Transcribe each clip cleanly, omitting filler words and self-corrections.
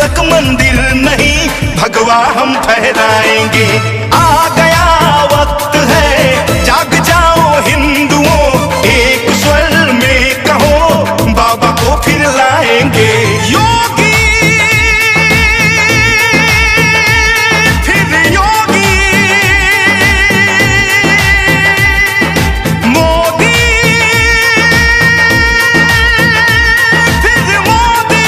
तक मंदिर नहीं भगवा हम फहराएंगे। आ गया वक्त है जाग जाओ हिंदुओं, एक स्वर में कहो बाबा को फिर लाएंगे। योगी फिर योगी, मोदी फिर मोदी,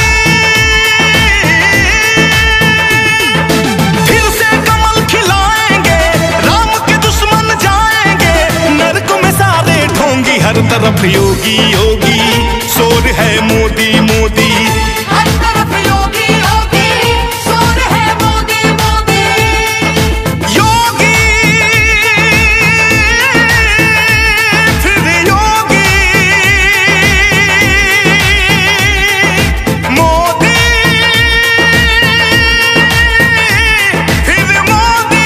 फिर से कमल खिलाएंगे, राम के दुश्मन जाएंगे, नरक में सारे ढोंगी, हर तरफ योगी योगी, शोर है मोदी मोदी, हर तरफ योगी योगी, शोर है मोदी मोदी। योगी फिर योगी, मोदी फिर मोदी।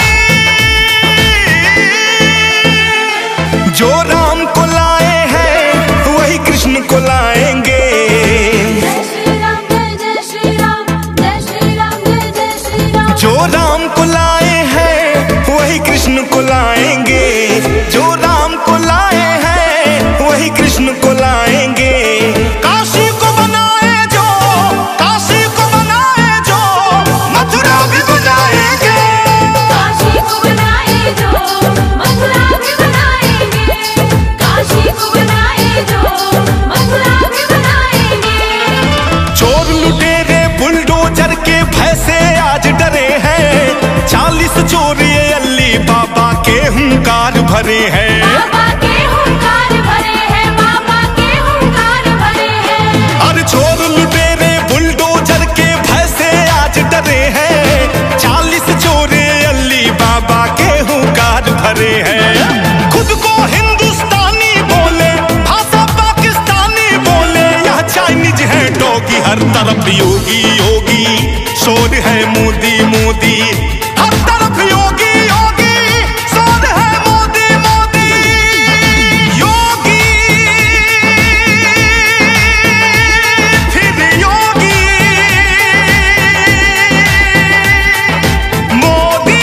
जो राम को लाए हैं वही कृष्ण को लाएंगे। जय श्री राम जय श्री राम, जय श्री राम जय श्री राम। जो राम को लाए हैं वही कृष्ण को लाएंगे। जो राम को लाए हैं वही कृष्ण को लाएंगे। काशी को बनाए जो, काशी को बनाए जो, मथुरा भी बनाएंगे। काशी को बनाए जो, मथुरा भी बनाएंगे। काशी को बनाए जो, मथुरा भी बनाएंगे। चोर लुटेरे बुलडोजर के भय से आज डरे हैं, 40 चोर ये अल्ली बाबा के हुंकार भरे हैं। बाबा के हुंकार भरे हैं, बाबा के हुंकार भरे हैं। और चोर लुटेरे बुलडोजर के भय से आज डरे हैं, 40 चोर ये अल्ली बाबा के हुंकार भरे हैं। खुद को हिंदुस्तानी बोले, भाषा पाकिस्तानी बोले, यह चाइनीज है डॉगी, हर तरफ योगी योगी, शोर है मोदी मोदी, हर तरफ योगी योगी, शोर है मोदी मोदी। योगी फिर योगी, मोदी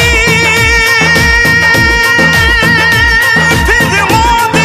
फिर मोदी।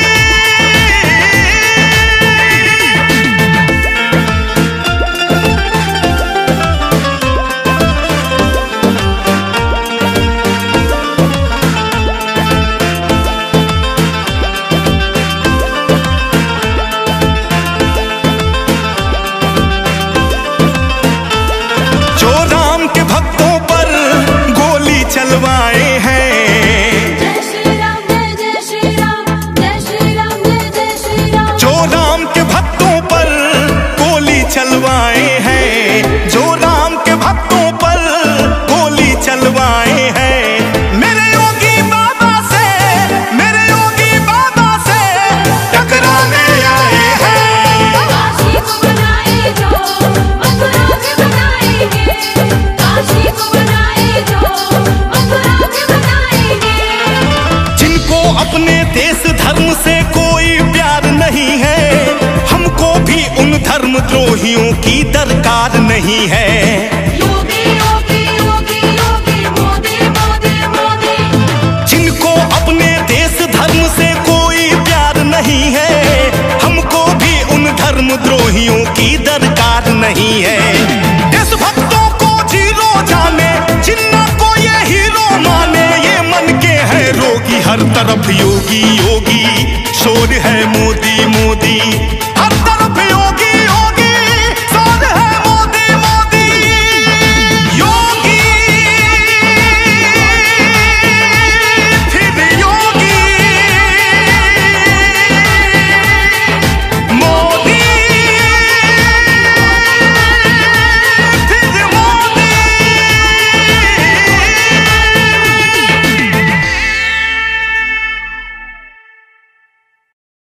जो राम के भक्तों पर गोली चलवाए हैं, जय श्री राम जय श्री राम, जय श्री राम जय श्री राम। जो राम के भक्तों पर गोली चलवाए हैं, जो राम के भक्तों पर गोली चलवाए हैं। मेरे योगी बाबा से, मेरे योगी बाबा से टकराने आए हैं। काशी को बनाए जो, मथुरा भी बनाएंगे। काशी को बनाए जो, मथुरा भी बनाएंगे। जिनको अपने देश धर्म से कोई प्यार नहीं है, हमको भी उन धर्मद्रोहियों की दरकार नहीं है। योगी योगी योगी योगी, मोदी मोदी मोदी। जिनको अपने देश धर्म से कोई प्यार नहीं है, हमको भी उन धर्मद्रोहियों की दरकार नहीं है। देशभक्तों को जीरो जाने, जिन्ना को ये हीरो माने, ये मन के हैं रोगी, हर तरफ योगी